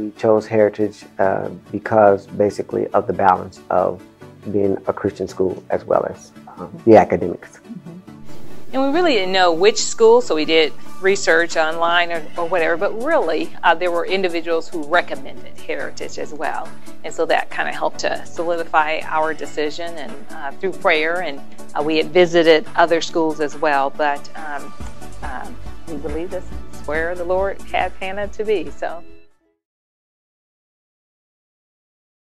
We chose Heritage because basically of the balance of being a Christian school as well as the academics. And we really didn't know which school, so we did research online or whatever, but really there were individuals who recommended Heritage as well. And so that kind of helped to solidify our decision, and through prayer, and we had visited other schools as well, but we believe this is where the Lord had Hannah to be. So